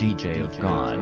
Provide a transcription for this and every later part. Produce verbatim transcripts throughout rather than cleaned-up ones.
D J of God.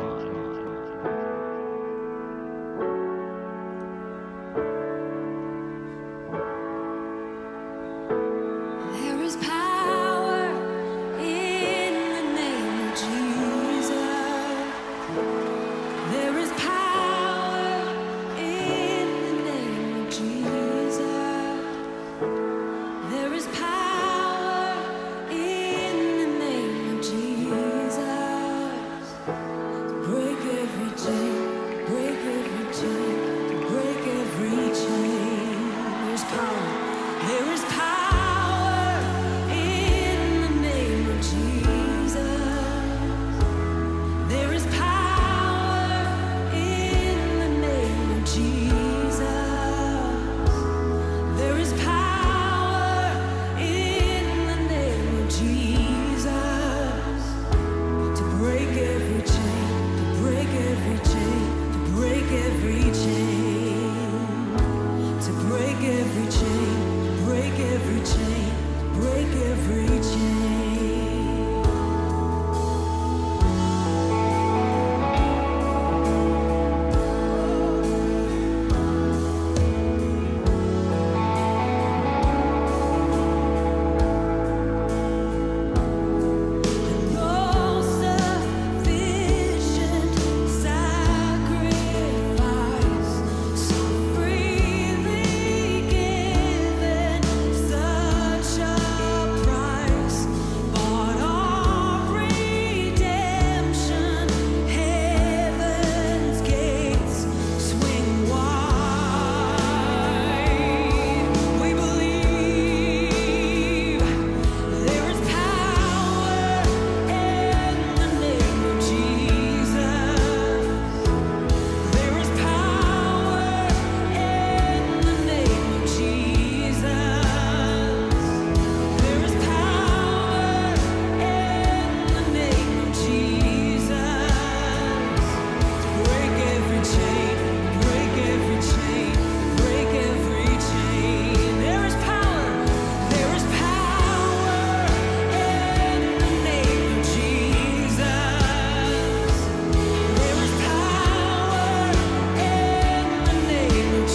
There is power in the name of Jesus. There is power in the name of Jesus. There is power in the name of Jesus. Break every chain, break every chain, break every chain. There's power. There is power in the name of Jesus. There is power in the name of Jesus. There is power in the name of Jesus to break every chain, to break every chain, to break every chain, to break every chain, break every chain, break every chain. No sufficient sacrifice, so freely given, such a price, bought our redemption. Heaven's gates swing wide. We believe there is power in the name of Jesus. There is power in the name of Jesus. There is power in the name of Jesus to break every chain, break every chain, break every chain. There is power, there is power in the name of Jesus. There is power in the name of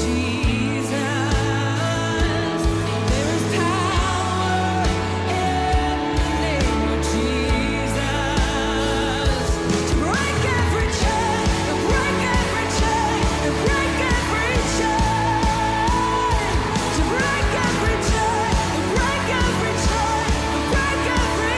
Jesus. There is power in the name of Jesus to break every chain, to break every chain, to break every chain, to break every chain, to break every chain, to break every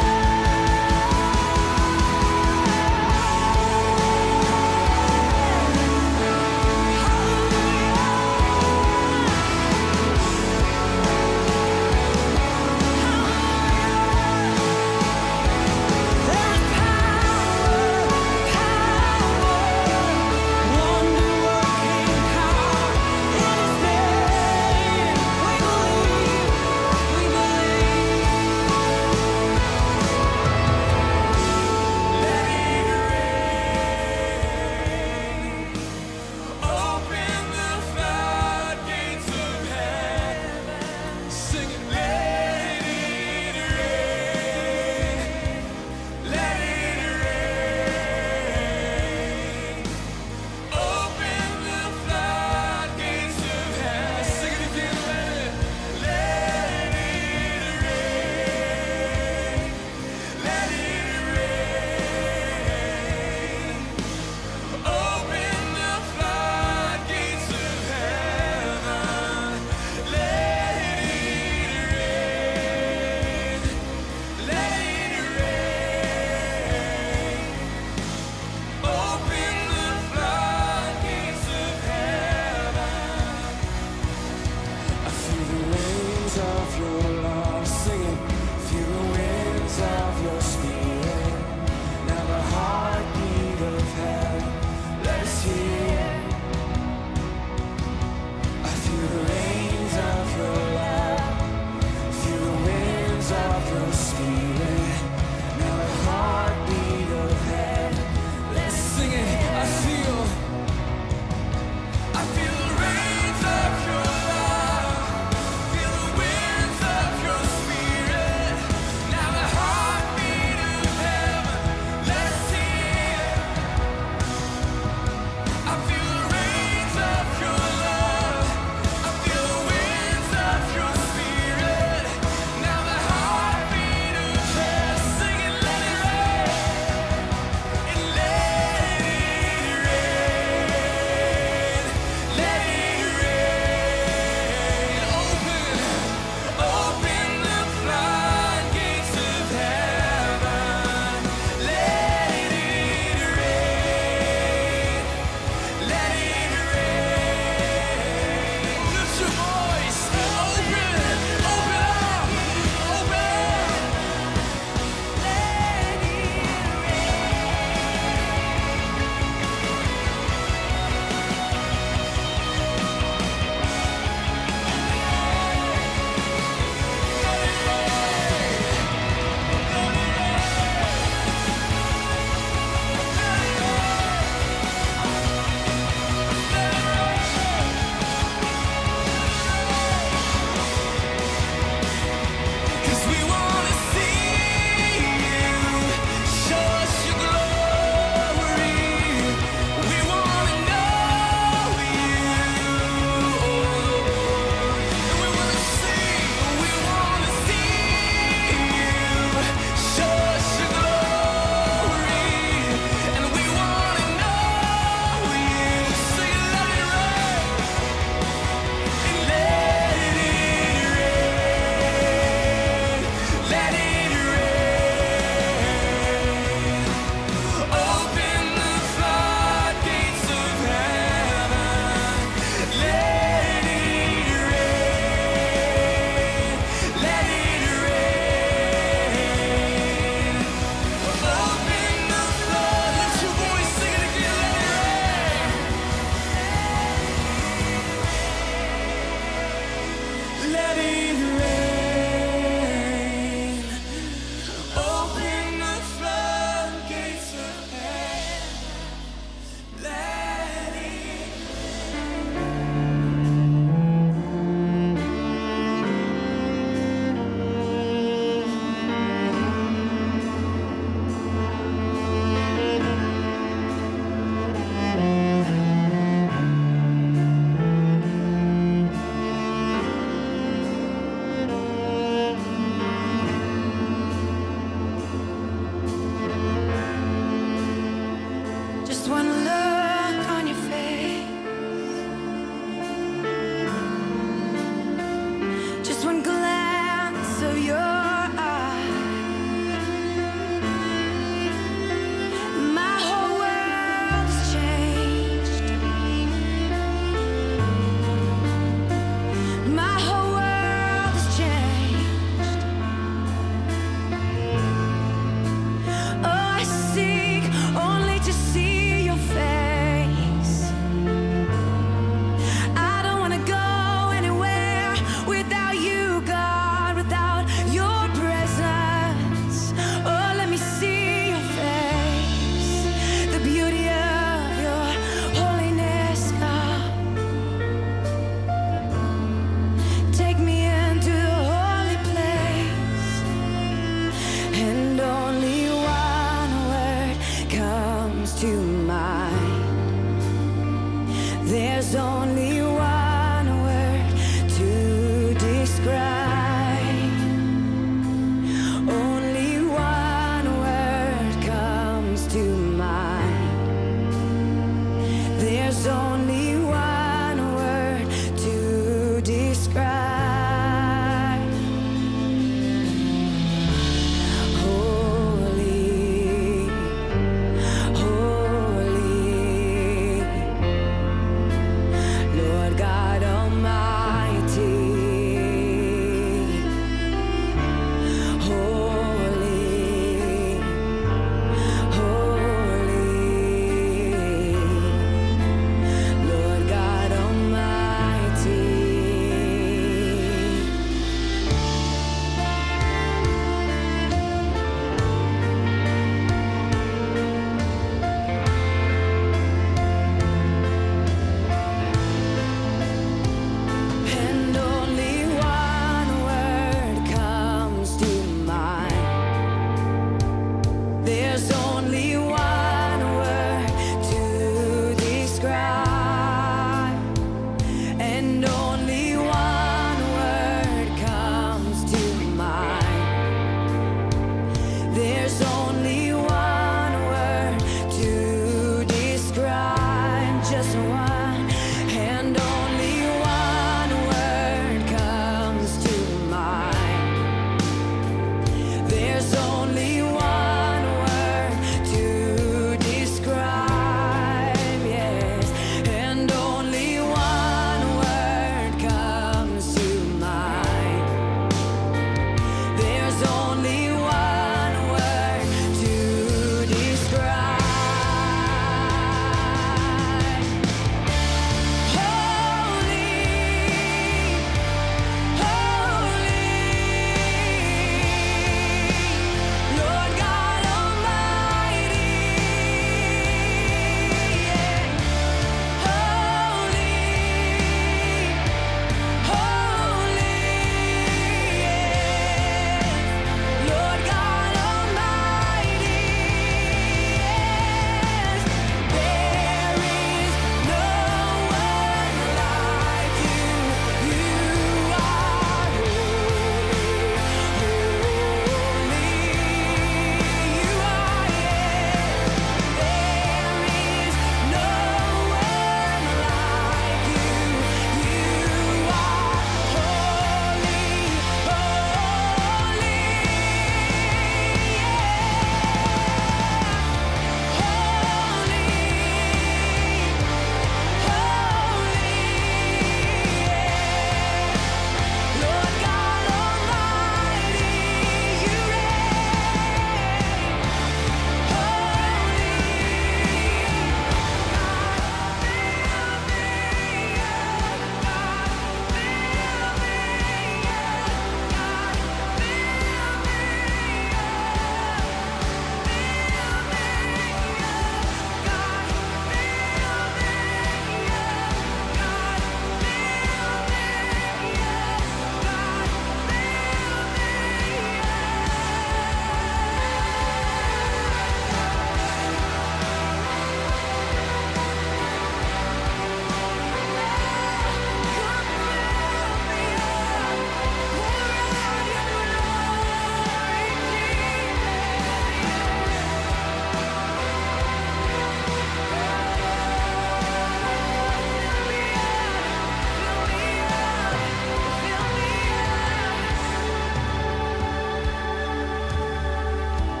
There is power, power, wonder-working power in His name. We believe, we believe. Let it rain. Open the floodgates of heaven. Sing it, let it rain. Let it rain. Open the floodgates of heaven. Sing it again, let it, let it rain. Let it rain. Open the floodgates of heaven. Let it rain. Let it rain. Open the floodgates of heaven. I feel the winds of your love singing. Feel the winds of your spirit. Now the heartbeat of heaven. Let us hear. I feel the rains of your love. Feel the winds of your spirit. Now the heartbeat of heaven. Let's sing it. I feel. I feel the rains of your love. Feel the winds of your spirit. Now the heartbeat of heaven. Let's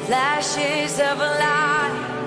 flashes of light.